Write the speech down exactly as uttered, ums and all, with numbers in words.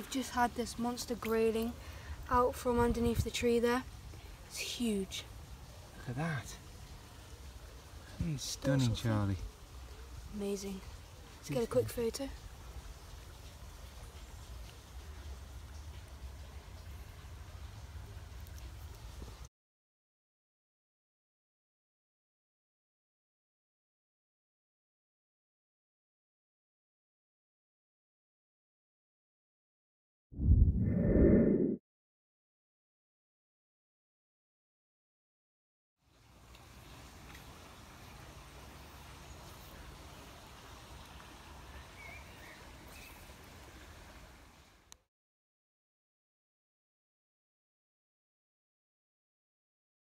We've just had this monster grayling out from underneath the tree there. It's huge. Look at that. He's stunning, Charlie. Amazing. Let's get a quick photo.